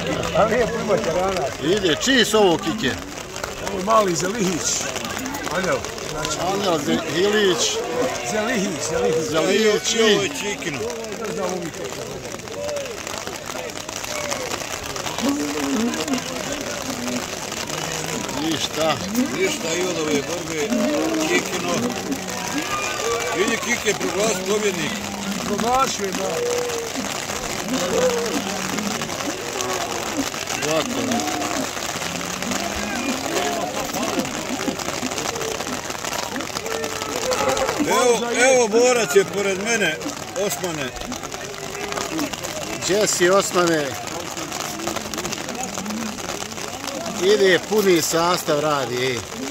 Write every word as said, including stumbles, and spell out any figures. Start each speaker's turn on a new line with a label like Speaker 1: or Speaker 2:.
Speaker 1: A nije prima terana.
Speaker 2: Ide, čiji su ovo kike?
Speaker 1: Ovo je mali Zelihić. Anjel.
Speaker 2: Anjel Zelihić.
Speaker 1: Zelihić, Zelihić.
Speaker 2: Zelihić i...
Speaker 3: Ovo je čikino.
Speaker 1: Ne znam uvijek kako.
Speaker 2: Ništa.
Speaker 3: Ništa i od ove borbe. Kikino. Vidi Kike proglas pobjednik.
Speaker 1: Proglašio je da.
Speaker 2: Zlatno.
Speaker 3: Evo, evo borac je pored mene, Osmane.
Speaker 2: Gdje si, Osmane? Ide, puni sastav radi.